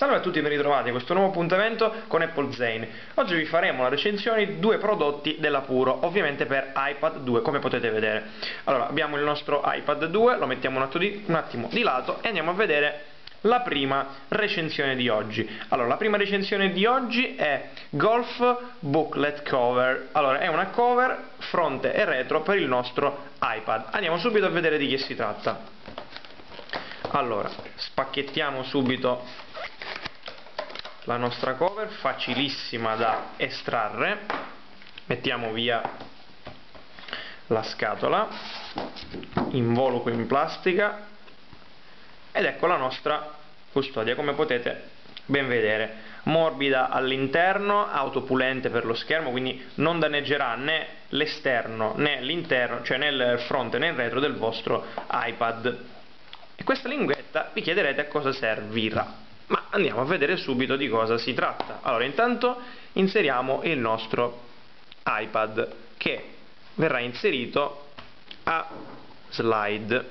Salve a tutti e ben ritrovati a questo nuovo appuntamento con Apple Zane. Oggi vi faremo la recensione di due prodotti della Puro, ovviamente per iPad 2, come potete vedere. Allora, abbiamo il nostro iPad 2, lo mettiamo un attimo di lato e andiamo a vedere la prima recensione di oggi. Allora, la prima recensione di oggi è Golf Booklet Cover. Allora, è una cover fronte e retro per il nostro iPad. Andiamo subito a vedere di che si tratta. Allora, spacchettiamo subito la nostra cover, facilissima da estrarre. Mettiamo via la scatola, involucro in plastica, ed ecco la nostra custodia, come potete ben vedere, morbida all'interno, autopulente per lo schermo, quindi non danneggerà né l'esterno né l'interno, cioè né il fronte né il retro del vostro iPad. E questa linguetta vi chiederete a cosa servirà, ma andiamo a vedere subito di cosa si tratta. Allora, intanto inseriamo il nostro iPad, che verrà inserito a slide,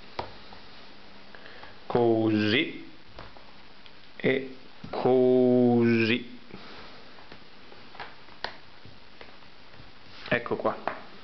così e così. Ecco qua.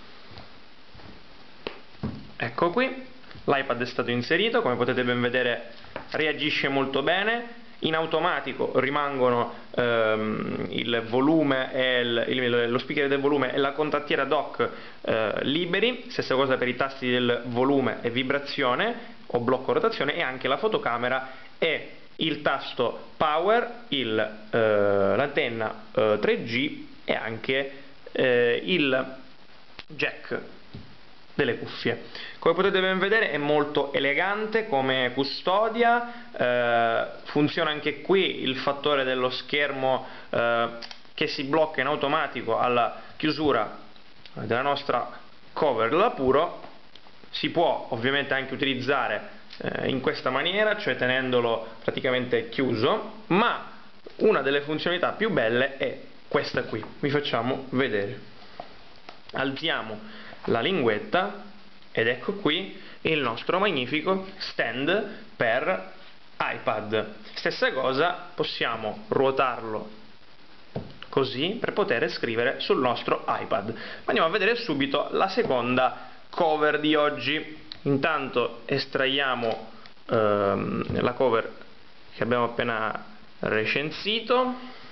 Ecco qui. L'iPad è stato inserito, come potete ben vedere reagisce molto bene. In automatico rimangono il volume e lo speaker del volume e la contattiera dock liberi. Stessa cosa per i tasti del volume e vibrazione o blocco rotazione, e anche la fotocamera e il tasto power, l'antenna 3G e anche il jack delle cuffie. Come potete ben vedere è molto elegante come custodia, funziona anche qui il fattore dello schermo che si blocca in automatico alla chiusura della nostra cover della Puro. Si può ovviamente anche utilizzare in questa maniera, cioè tenendolo praticamente chiuso, ma una delle funzionalità più belle è questa qui. Vi facciamo vedere. Alziamo la linguetta ed ecco qui il nostro magnifico stand per iPad. Stessa cosa, possiamo ruotarlo così per poter scrivere sul nostro iPad. Andiamo a vedere subito la seconda cover di oggi. Intanto estraiamo la cover che abbiamo appena recensito,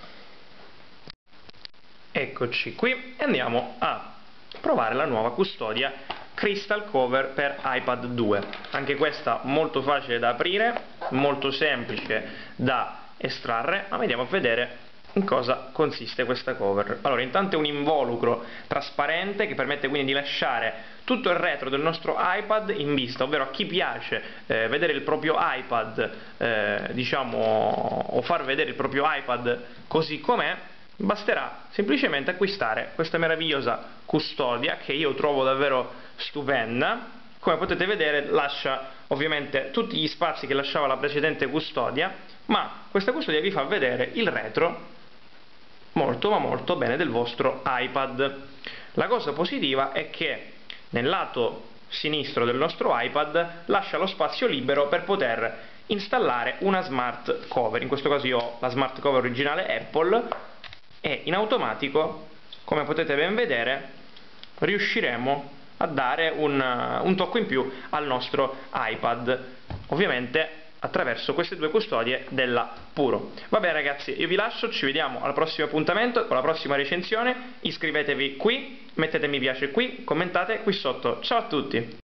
eccoci qui, e andiamo a provare la nuova custodia Crystal Cover per iPad 2. Anche questa molto facile da aprire, molto semplice da estrarre, ma vediamo a vedere in cosa consiste questa cover. Allora, intanto è un involucro trasparente che permette quindi di lasciare tutto il retro del nostro iPad in vista, ovvero a chi piace vedere il proprio iPad, diciamo, o far vedere il proprio iPad così com'è, basterà semplicemente acquistare questa meravigliosa custodia, che io trovo davvero stupenda. Come potete vedere lascia ovviamente tutti gli spazi che lasciava la precedente custodia, ma questa custodia vi fa vedere il retro molto ma molto bene del vostro iPad. La cosa positiva è che nel lato sinistro del nostro iPad lascia lo spazio libero per poter installare una smart cover. In questo caso io ho la smart cover originale Apple, e in automatico, come potete ben vedere, riusciremo a dare un tocco in più al nostro iPad, ovviamente attraverso queste due custodie della Puro. Va bene ragazzi, io vi lascio, ci vediamo al prossimo appuntamento con la prossima recensione. Iscrivetevi qui, mettete mi piace qui, commentate qui sotto. Ciao a tutti!